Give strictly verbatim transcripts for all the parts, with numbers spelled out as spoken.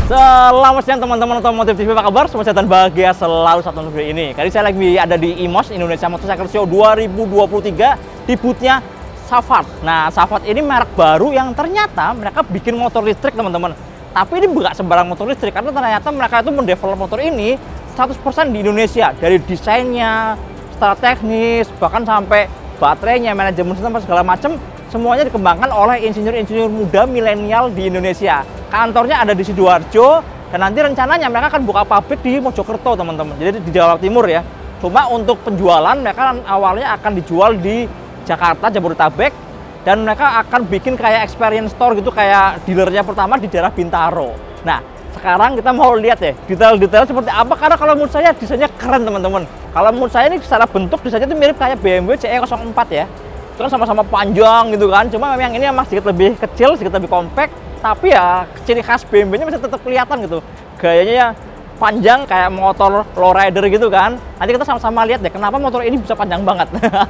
Selamat siang teman-teman otomotif T V, apa kabar? Semoga sehat dan bahagia selalu saat nonton video ini. Kali ini saya lagi ada di I M O S Indonesia Motorcycle Show dua ribu dua puluh tiga di booth-nya Safard. Nah, Safard ini merek baru yang ternyata mereka bikin motor listrik, teman-teman. Tapi ini bukan sembarang motor listrik, karena ternyata mereka itu mendevelop motor ini seratus persen di Indonesia. Dari desainnya, secara teknis, bahkan sampai baterainya, manajemen sistem, segala macam, semuanya dikembangkan oleh insinyur-insinyur muda milenial di Indonesia. Kantornya ada di Sidoarjo, dan nanti rencananya mereka akan buka pabrik di Mojokerto, teman-teman. Jadi di Jawa Timur ya. Cuma untuk penjualan mereka awalnya akan dijual di Jakarta, Jabodetabek, dan mereka akan bikin kayak experience store gitu, kayak dealernya pertama di daerah Bintaro. Nah, sekarang kita mau lihat ya detail-detail seperti apa, karena kalau menurut saya desainnya keren, teman-teman. Kalau menurut saya ini secara bentuk desainnya itu mirip kayak B M W C E nol empat ya. Itu kan sama-sama panjang gitu kan, cuma memang ini memang sedikit lebih kecil, sedikit lebih compact. Tapi ya ciri khas B M W-nya masih tetap kelihatan gitu. Gayanya ya panjang kayak motor lowrider gitu kan. Nanti kita sama-sama lihat deh kenapa motor ini bisa panjang banget.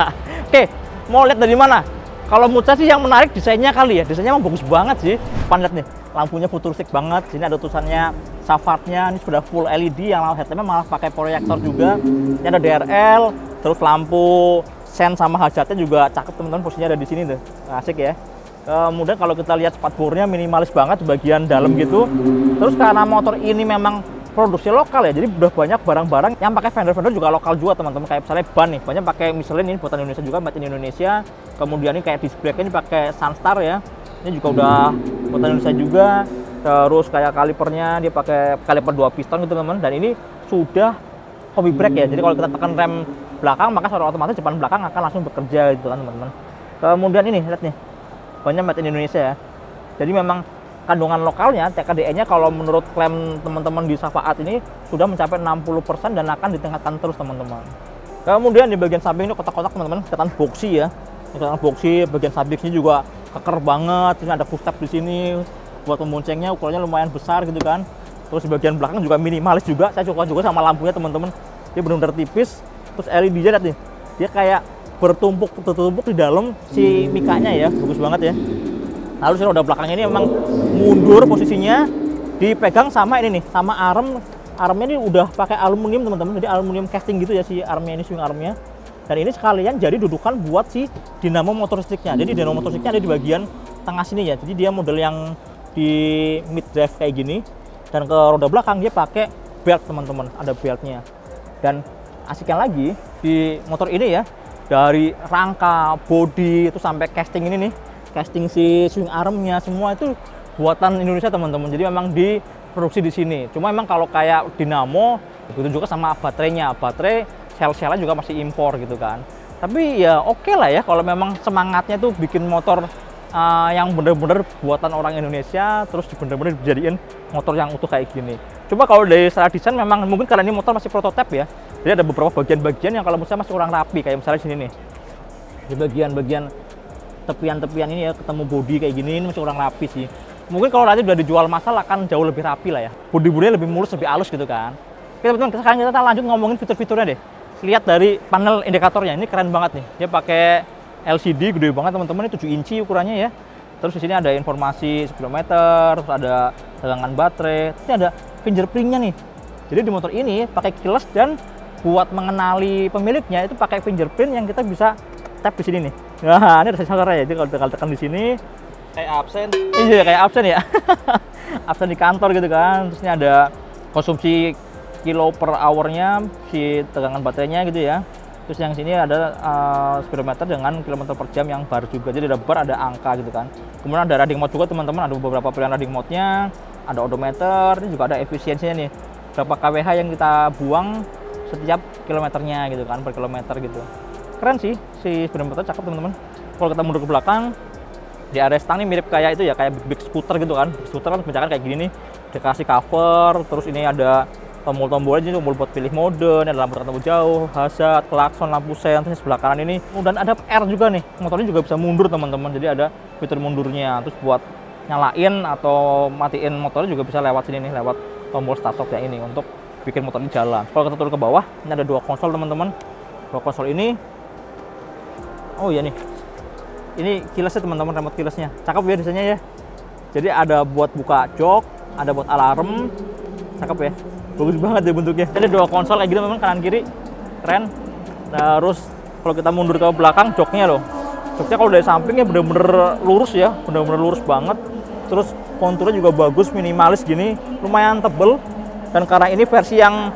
Oke, mau lihat dari mana? Kalau menurut saya sih yang menarik desainnya kali ya. Desainnya emang bagus banget sih. Pan lihat nih, lampunya futuristik banget. Sini ada tulisannya Safard-nya, ini sudah full L E D, yang headlampnya malah pakai proyektor juga. Ini ada D R L, terus lampu sen sama hajatnya juga cakep, teman-teman. Posisinya ada di sini tuh. Asik ya. Kemudian kalau kita lihat spatbornya minimalis banget di bagian dalam gitu. Terus karena motor ini memang produksi lokal ya, jadi udah banyak barang-barang yang pakai vendor-vendor juga lokal juga, teman-teman. Kayak misalnya ban nih, banyak pakai Michelin, ini buatan Indonesia juga, made in Indonesia. Kemudian ini kayak disc brake ini pakai Sunstar ya, ini juga udah buatan Indonesia juga. Terus kayak kalipernya dia pakai kaliper dua piston gitu, teman-teman. Dan ini sudah hobby brake ya, jadi kalau kita tekan rem belakang maka secara otomatis depan belakang akan langsung bekerja gitu kan, teman-teman. Kemudian ini lihat nih, banyak made in Indonesia ya. Jadi memang kandungan lokalnya, T K D E-nya kalau menurut klaim teman-teman di Safard ini sudah mencapai enam puluh persen dan akan ditingkatkan terus, teman-teman. Kemudian di bagian samping ini kotak-kotak, teman-teman, kelihatan boxy ya. Kelihatan boxy, bagian sampingnya juga keker banget. Ini ada footstep di sini buat memboncengnya, ukurannya lumayan besar gitu kan. Terus di bagian belakang juga minimalis juga. Saya suka juga sama lampunya, teman-teman. Dia benar-benar tipis. Terus L E D-nya lihat nih. Dia kayak bertumpuk tertumpuk di dalam si mikanya ya, bagus banget ya. Lalu si roda belakangnya ini memang mundur posisinya, dipegang sama ini nih, sama arm. Armnya ini udah pakai aluminium, teman-teman. Jadi aluminium casting gitu ya si armnya ini, swing armnya. Dan ini sekalian jadi dudukan buat si dinamo motor listriknya. Jadi dinamo motor listriknya ada di bagian tengah sini ya. Jadi dia model yang di mid drive kayak gini. Dan ke roda belakang dia pakai belt, teman-teman. Ada beltnya. Dan asiknya lagi di motor ini ya, dari rangka, body, itu sampai casting ini nih, casting si swing armnya, semua itu buatan Indonesia, teman-teman. Jadi memang diproduksi di sini. Cuma memang kalau kayak dinamo, begitu juga sama baterainya. Baterai sel-selnya juga masih impor gitu kan. Tapi ya oke okay lah ya, kalau memang semangatnya tuh bikin motor uh, yang bener-bener buatan orang Indonesia, terus bener-bener dijadiin motor yang utuh kayak gini. Coba kalau dari secara desain memang mungkin karena ini motor masih prototipe ya. Jadi ada beberapa bagian-bagian yang kalau menurut saya masih kurang rapi, kayak misalnya sini nih. Di bagian-bagian tepian-tepian ini ya, ketemu bodi kayak gini, ini masih kurang rapi sih. Mungkin kalau nanti udah dijual massal akan jauh lebih rapi lah ya. Bodi-bodinya lebih mulus, lebih halus gitu kan. Oke, teman-teman, sekarang kita lanjut ngomongin fitur-fiturnya deh. Lihat dari panel indikatornya, ini keren banget nih. Dia pakai L C D gede banget, teman-teman, ini tujuh inci ukurannya ya. Terus di sini ada informasi speedometer, terus ada tegangan baterai, ini ada fingerprint-nya nih. Jadi di motor ini pakai keyless, dan buat mengenali pemiliknya itu pakai fingerprint yang kita bisa tap di sini nih. Nah, ini ada sensornya ya. Jadi kalau tekan tekan di sini kayak absen. Iya, kayak absen ya. Absen di kantor gitu kan. Terus ini ada konsumsi kilo per hour-nya, si tegangan baterainya gitu ya. Terus yang sini ada uh, speedometer dengan kilometer per jam yang bar juga. Jadi ada bar, ada angka gitu kan. Kemudian ada riding mode juga, teman-teman. Ada beberapa pilihan riding mode-nya. Ada odometer, ini juga ada efisiensinya nih. Berapa K W H yang kita buang setiap kilometernya gitu kan, per kilometer gitu. Keren sih si speedometer, cakep, teman-teman. Kalau kita mundur ke belakang, di area stang ini mirip kayak itu ya, kayak big, big scooter gitu kan. Big scooter kan misalkan kayak gini nih, dikasih cover, terus ini ada tombol-tombolnya, tombol buat pilih mode, ini ada lampu tertentu jauh, hazard, klakson, lampu sen, terus sebelah kanan ini. Dan ada R juga nih, motornya juga bisa mundur, teman-teman. Jadi ada fitur mundurnya. Terus buat nyalain atau matiin motornya juga bisa lewat sini nih, lewat tombol start stop yang ini untuk bikin motor ini jalan. Kalau kita turun ke bawah, ini ada dua konsol, teman-teman. Dua konsol ini, oh iya nih, ini keyless ya, teman-teman, remote keylessnya. Cakep ya desainnya ya. Jadi ada buat buka jok, ada buat alarm, cakep ya, bagus banget ya bentuknya. Jadi dua konsol kayak gitu memang kanan kiri, keren. Terus kalau kita mundur ke belakang, joknya loh, joknya kalau dari sampingnya bener-bener lurus ya, bener-bener lurus banget. Terus konturnya juga bagus, minimalis gini, lumayan tebel. Dan karena ini versi yang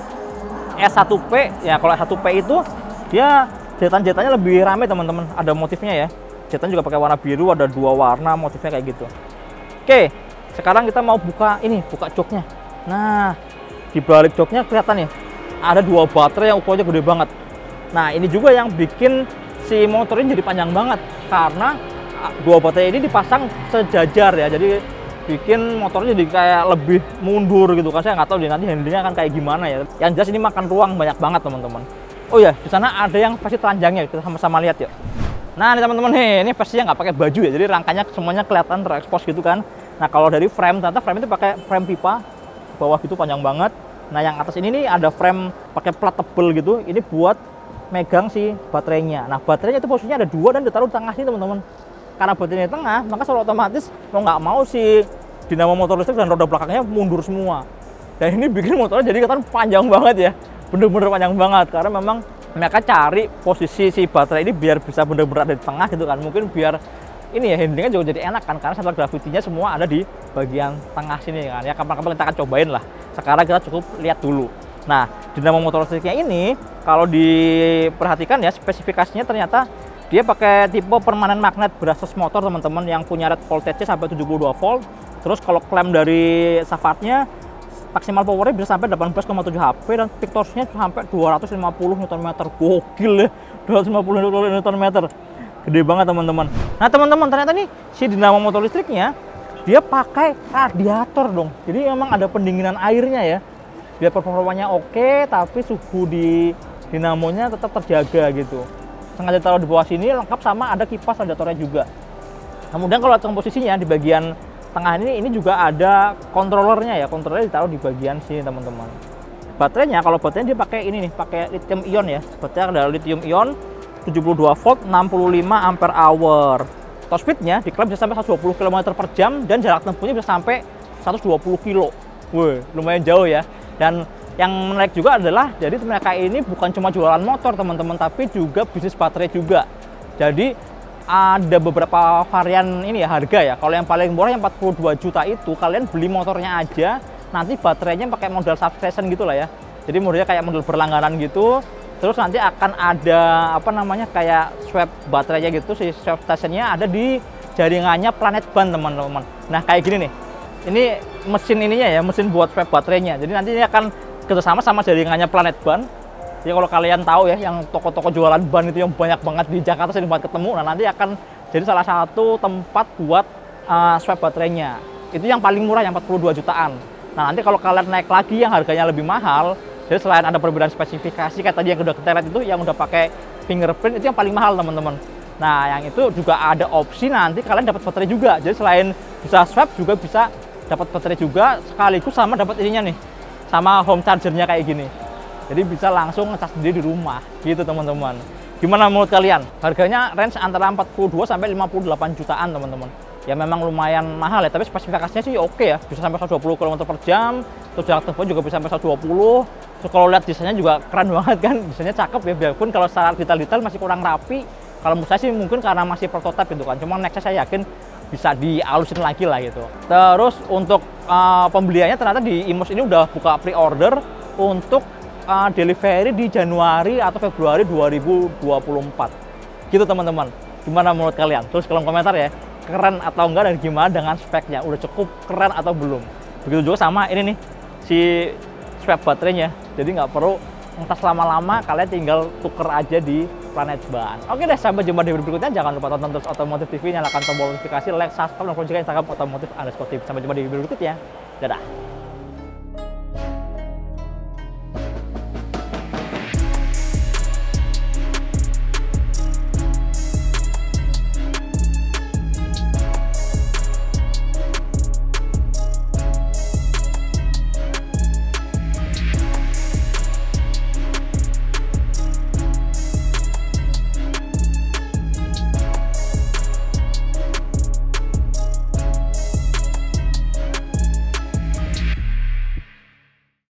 S satu P, ya kalau S satu P itu dia jahitan-jahitannya lebih rame teman-teman, ada motifnya ya. Jahitan juga pakai warna biru, ada dua warna motifnya kayak gitu. Oke, sekarang kita mau buka ini, buka joknya. Nah, di balik joknya kelihatan nih, ada dua baterai yang ukurannya gede banget. Nah, ini juga yang bikin si motor ini jadi panjang banget, karena dua baterai ini dipasang sejajar ya, jadi bikin motornya jadi kayak lebih mundur gitu kan. Saya nggak tahu deh nanti handlingnya akan kayak gimana ya. Yang jelas ini makan ruang banyak banget teman-teman. Oh ya, di sana ada yang versi teranjangnya, kita sama-sama lihat yuk. Nah ini teman-teman nih, ini versinya nggak pakai baju ya, jadi rangkanya semuanya kelihatan terekspos gitu kan. Nah kalau dari frame, ternyata frame itu pakai frame pipa, bawah gitu panjang banget. Nah yang atas ini nih ada frame pakai plat tebel gitu, ini buat megang si baterainya. Nah baterainya itu posisinya ada dua dan ditaruh di tengah sini teman-teman. Karena baterainya di tengah, maka secara otomatis mau nggak mau si dinamo motor listrik dan roda belakangnya mundur semua. Dan ini bikin motornya jadi kelihatan panjang banget ya, bener-bener panjang banget, karena memang mereka cari posisi si baterai ini biar bisa bener-bener ada di tengah gitu kan. Mungkin biar ini ya handlingnya juga jadi enak kan, karena sensor gravitinya semua ada di bagian tengah sini kan. Ya kapan-kapan kita akan cobain lah. Sekarang kita cukup lihat dulu. Nah, dinamo motor listriknya ini kalau diperhatikan ya, spesifikasinya ternyata dia pakai tipe permanen magnet brushless motor teman-teman, yang punya rate voltage-nya sampai tujuh puluh dua volt. Terus kalau klem dari Savartnya maksimal powernya bisa sampai delapan belas koma tujuh H P dan peak torque-nya sampai dua ratus lima puluh newton meter. Gokil ya, dua ratus lima puluh newton meter. Gede banget teman-teman. Nah teman-teman, ternyata nih si dinamo motor listriknya dia pakai radiator dong. Jadi memang ada pendinginan airnya ya. Biar performanya oke, tapi suhu di dinamonya tetap terjaga gitu. Sengaja taruh di bawah sini, lengkap sama ada kipas radiatornya juga. Kemudian kalau komposisinya di bagian tengah ini, ini juga ada kontrolernya ya. Kontrolernya ditaruh di bagian sini teman-teman. Baterainya, kalau baterainya dia pakai ini nih, pakai lithium ion ya. Baterai ada lithium ion tujuh puluh dua volt, enam puluh lima ampere hour. Top speednya diklaim bisa sampai seratus dua puluh kilometer per jam dan jarak tempuhnya bisa sampai seratus dua puluh kilo. Wih, lumayan jauh ya. Dan yang menarik juga adalah, jadi mereka ini bukan cuma jualan motor teman-teman, tapi juga bisnis baterai juga. Jadi ada beberapa varian ini ya harga ya. Kalau yang paling murah yang empat puluh dua juta itu, kalian beli motornya aja, nanti baterainya pakai model substation gitu lah ya. Jadi modelnya kayak model berlangganan gitu. Terus nanti akan ada apa namanya kayak swap baterainya gitu, si swap stationnya ada di jaringannya Planet Band teman-teman. Nah kayak gini nih, ini mesin ininya ya, mesin buat swap baterainya. Jadi nanti ini akan kerjasama sama jaringannya Planet Band. Jadi kalau kalian tahu ya, yang toko-toko jualan ban itu yang banyak banget di Jakarta sering banget ketemu, nah nanti akan jadi salah satu tempat buat uh, swap baterainya. Itu yang paling murah, yang empat puluh dua jutaan. Nah nanti kalau kalian naik lagi yang harganya lebih mahal, jadi selain ada perbedaan spesifikasi kayak tadi yang udah ketelet itu, yang udah pakai fingerprint, itu yang paling mahal teman-teman. Nah yang itu juga ada opsi nanti kalian dapat baterai juga. Jadi selain bisa swap juga bisa dapat baterai juga, sekaligus sama dapat ininya nih, sama home chargernya kayak gini. Jadi bisa langsung ngecas sendiri di rumah gitu teman-teman. Gimana menurut kalian? Harganya range antara empat puluh dua sampai lima puluh delapan jutaan teman-teman. Ya memang lumayan mahal ya, tapi spesifikasinya sih oke ya. Bisa sampai seratus dua puluh kilometer per jam, terus jarak tempuh juga bisa sampai seratus dua puluh. Terus kalau lihat desainnya juga keren banget kan, desainnya cakep ya, biarpun kalau secara detail-detail masih kurang rapi. Kalau menurut saya sih mungkin karena masih prototipe gitu kan, cuma nextnya saya yakin bisa dialusin lagi lah gitu. Terus untuk uh, pembeliannya ternyata di Imos ini udah buka pre-order untuk Uh, delivery di Januari atau Februari dua ribu dua puluh empat gitu teman-teman. Gimana menurut kalian? Terus kolom komentar ya, keren atau enggak dan gimana dengan speknya, udah cukup keren atau belum. Begitu juga sama ini nih si swap baterainya, jadi nggak perlu ngetas lama-lama, kalian tinggal tuker aja di Planet Band. Oke deh, sampai jumpa di video berikutnya. Jangan lupa tonton terus Otomotif T V, nyalakan tombol notifikasi, like, subscribe, dan follow juga Instagram otomotif underscore T V. Sampai jumpa di video berikutnya. Dadah.